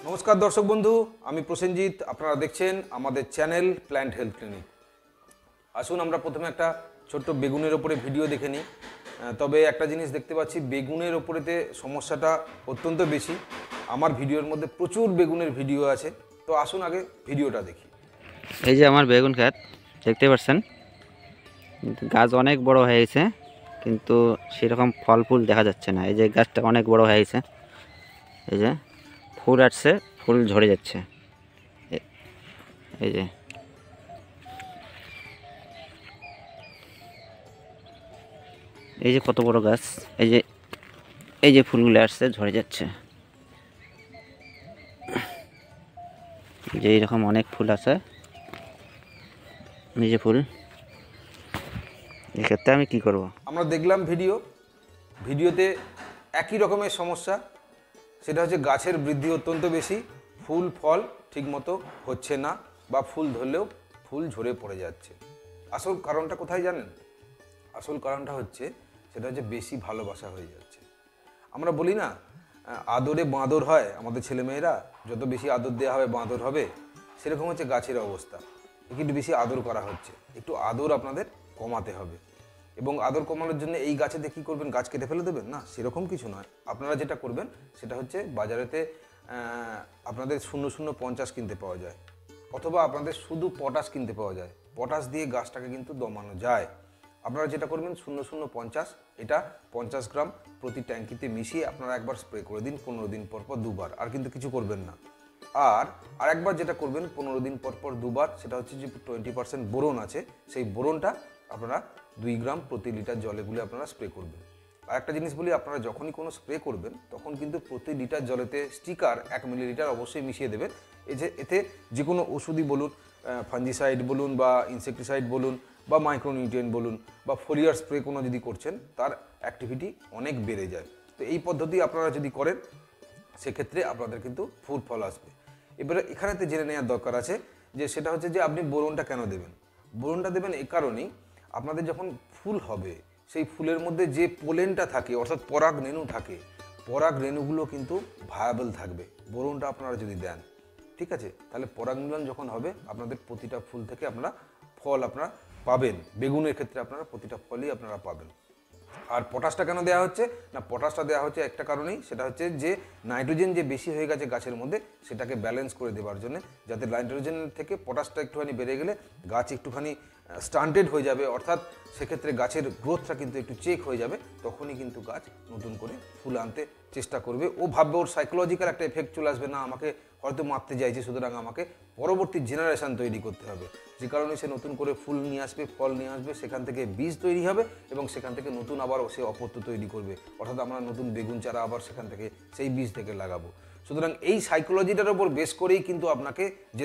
नमस्कार दर्शक बंधु आमी प्रसेनजित आपनारा देखছেন आमादेर चैनल प्लांट हेल्थ क्लिनिक। आसुन आमरा प्रथमे एकटा छोट्ट बेगुनेर ओपरे भिडियो देखे निই। तबे एकटा जिनिस देखते पाচ্ছি बेगुनेर ओपरेते समस्याटा अत्यंत बेशी। आमार भिडियोर मध्ये प्रचुर बेगुनेर भिडियो आछे, तो आसुन आगे भिडियोटा देखी। এই যে আমার বেগুন ক্ষেত দেখতে পাচ্ছেন, গাছ অনেক বড় হয়ে গেছে কিন্তু সেরকম ফল ফুল দেখা যাচ্ছে না। এই যে গাছটা অনেক বড় হয়ে গেছে, এই যে ফুল আসছে, ফুল ঝরে যাচ্ছে। এই যে এই যে কত বড় গাছ, এই যে ফুলগুলো আসছে ঝরে যাচ্ছে। যে এরকম অনেক ফুল আছে, এই যে ফুল, এই ক্ষেত্রে আমি কি করব? আমরা দেখলাম ভিডিওতে একই রকমের সমস্যা, সেটা হচ্ছে গাছের বৃদ্ধি অত্যন্ত বেশি, ফুল ফল ঠিকমতো হচ্ছে না বা ফুল ধরলেও ফুল ঝরে পড়ে যাচ্ছে। আসল কারণটা কোথায় জানেন? আসল কারণটা হচ্ছে সেটা হচ্ছে বেশি ভালোবাসা হয়ে যাচ্ছে। আমরা বলি না আদরে বাঁদর হয়, আমাদের ছেলেমেয়েরা যত বেশি আদর দেওয়া হবে বাঁদর হবে, সেরকম হচ্ছে গাছের অবস্থা। একটু বেশি আদর করা হচ্ছে, একটু আদর আপনাদের কমাতে হবে। এবং আদর কমানোর জন্য এই গাছেতে কী করবেন, গাছ কেটে ফেলে দেবেন না, সেরকম কিছু নয়। আপনারা যেটা করবেন সেটা হচ্ছে বাজারেতে আপনাদের 0050 কিনতে পাওয়া যায়, অথবা আপনাদের শুধু পটাশ কিনতে পাওয়া যায়। পটাশ দিয়ে গাছটাকে কিন্তু দমানো যায়। আপনারা যেটা করবেন 0050 এটা 50 গ্রাম প্রতি ট্যাঙ্কিতে মিশিয়ে আপনারা একবার স্প্রে করে দিন 15 দিন পর পর দুবার, আর কিন্তু কিছু করবেন না। আর আরেকবার যেটা করবেন 15 দিন পর পর দুবার, সেটা হচ্ছে যে 20% বোরন আছে, সেই বোরনটা আপনারা 2 গ্রাম প্রতি লিটার জলে গুলে আপনারা স্প্রে করবেন। আর একটা জিনিস বলি, আপনারা যখনই কোনো স্প্রে করবেন তখন কিন্তু প্রতি লিটার জলেতে স্টিকার 1 মিলিলিটার অবশ্যই মিশিয়ে দেবেন। এতে যে কোনো ওষুধই বলুন, ফাঞ্জিসাইড বলুন বা ইনসেকটিসাইড বলুন বা মাইক্রোনিউট্রিয়েন্ট বলুন বা ফোলিয়ার স্প্রে কোনো যদি করছেন, তার অ্যাক্টিভিটি অনেক বেড়ে যায়। তো এই পদ্ধতি আপনারা যদি করেন সেক্ষেত্রে আপনাদের কিন্তু ফুল ফল আসবে। এবারে এখানেতে জেনে নেওয়ার দরকার আছে যে সেটা হচ্ছে যে আপনি বোরনটা কেন দেবেন। বোরনটা দেবেন এই কারণেই, আপনাদের যখন ফুল হবে সেই ফুলের মধ্যে যে পোলেনটা থাকে অর্থাৎ পরাগ রেণু থাকে, পরাগ রেণুগুলো কিন্তু ভায়াবল থাকবে বোরনটা আপনারা যদি দেন। ঠিক আছে, তাহলে পরাগ মিলন যখন হবে আপনাদের প্রতিটা ফুল থেকে আপনারা ফল আপনারা পাবেন। বেগুনের ক্ষেত্রে আপনারা প্রতিটা ফলই আপনারা পাবেন। আর পটাশটা কেন দেওয়া হচ্ছে না, পটাশটা দেওয়া হচ্ছে একটা কারণেই, সেটা হচ্ছে যে নাইট্রোজেন যে বেশি হয়ে গেছে গাছের মধ্যে সেটাকে ব্যালেন্স করে দেওয়ার জন্য, যাতে নাইট্রোজেনের থেকে পটাশটা একটুখানি বেড়ে গেলে গাছ একটুখানি স্টান্টেড হয়ে যাবে, অর্থাৎ সেক্ষেত্রে গাছের গ্রোথটা কিন্তু একটু চেক হয়ে যাবে, তখনই কিন্তু গাছ নতুন করে ফুল আনতে চেষ্টা করবে। ও ভাববে, ওর সাইকোলজিক্যাল একটা এফেক্ট চলে আসবে, না আমাকে হয়তো মারতে চাইছে, সুতরাং আমাকে পরবর্তী জেনারেশান তৈরি করতে হবে, যে কারণে সে নতুন করে ফুল নিয়ে আসবে, ফল নিয়ে আসবে, সেখান থেকে বীজ তৈরি হবে এবং সেখান থেকে নতুন আবার সে অপত্য তৈরি করবে, অর্থাৎ আমরা নতুন বেগুন চারা আবার সেখান থেকে সেই বীজ থেকে লাগাবো। সুতরাং এই সাইকোলজিটার উপর বেস করেই কিন্তু আপনাকে যে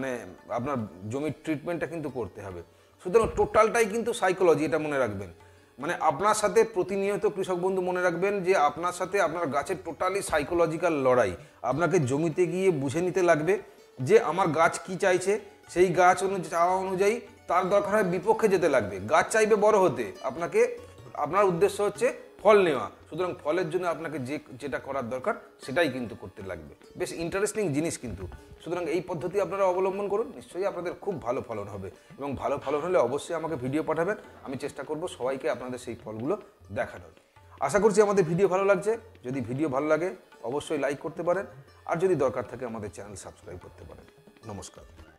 আপনার জমির ট্রিটমেন্টটা কিন্তু করতে হবে। সুতরাং টোটালটাই কিন্তু সাইকোলজি, এটা মনে রাখবেন। আপনার সাথে প্রতিনিয়ত কৃষক বন্ধু মনে রাখবেন যে আপনার সাথে আপনার গাছের টোটালি সাইকোলজিক্যাল লড়াই। আপনাকে জমিতে গিয়ে বুঝে নিতে লাগবে যে আমার গাছ কি চাইছে, সেই গাছ চাওয়া অনুযায়ী তার দরকার হয় বিপক্ষে যেতে লাগবে। গাছ চাইবে বড় হতে, আপনার উদ্দেশ্য হচ্ছে ফল নেওয়া, সুতরাং ফলের জন্য আপনাকে যেটা করার দরকার সেটাই কিন্তু করতে লাগবে। বেশ ইন্টারেস্টিং জিনিস কিন্তু। সুতরাং এই পদ্ধতি আপনারা অবলম্বন করুন, নিশ্চয়ই আপনাদের খুব ভালো ফলন হবে। এবং ভালো ফলন হলে অবশ্যই আমাকে ভিডিও পাঠাবেন, আমি চেষ্টা করব সবাইকে আপনাদের সেই ফলগুলো দেখানোর। আশা করছি আমাদের ভিডিও ভালো লাগছে। যদি ভিডিও ভালো লাগে অবশ্যই লাইক করতে পারেন, আর যদি দরকার থাকে আমাদের চ্যানেল সাবস্ক্রাইব করতে পারেন। নমস্কার।